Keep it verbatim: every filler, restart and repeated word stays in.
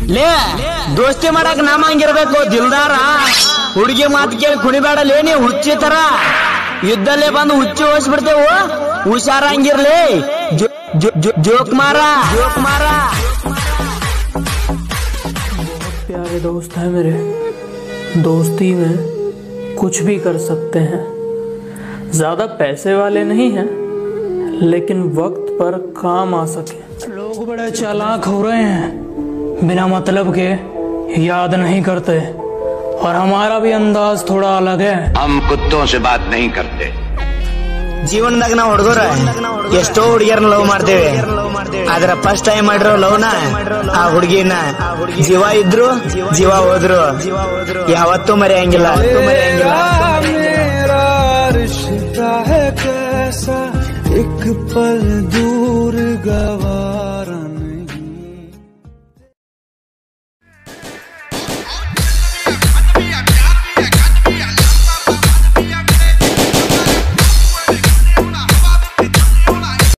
ಲೇ ದೋಸ್ತಿ ಮಾಡಕ್ ನಾಮ ಹಂಗಿರ್ಬೇಕು ದಿಲ್ದಾರ. ಹುಡುಗಿ ಮಾತು ಕೇಳಿ ಕುಣಿಬೇಡ ಲೇ ನೀ ಹುಚ್ಚಿ ತರ. ಯುದ್ಧಲ್ಲೇ ಬಂದು ಹುಚ್ಚಿ ಹೋಸ್ಬಿಡ್ತೇವು. ಹುಷಾರ ಹಂಗಿರ್ಲಿ. ಜೋಕ್ मारा जोक मारा। बहुत प्यारे दोस्त हैं मेरे। दोस्ती में कुछ भी कर सकते हैं। ज्यादा पैसे वाले नहीं हैं लेकिन वक्त पर काम आ सके। लोग बड़े चालाक हो रहे हैं, बिना मतलब के याद नहीं करते और हमारा भी अंदाज थोड़ा अलग है। हम कुत्तों से बात नहीं करते। ಜೀವನದಾಗ ನಾವು ಹುಡುಗರ ಎಷ್ಟೋ ಹುಡುಗಿಯರನ್ನ ಲವ್ ಮಾಡ್ತೇವೆ. ಆದ್ರ ಫಸ್ಟ್ ಟೈಮ್ ಮಾಡಿರೋ ಲವ್ನ ಆ ಹುಡುಗಿನ ಜೀವ ಇದ್ರು ಜೀವ ಹೋದ್ರು ಯಾವತ್ತೂ ಮರೆಯಂಗಿಲ್ಲ. एक पल दूर गवा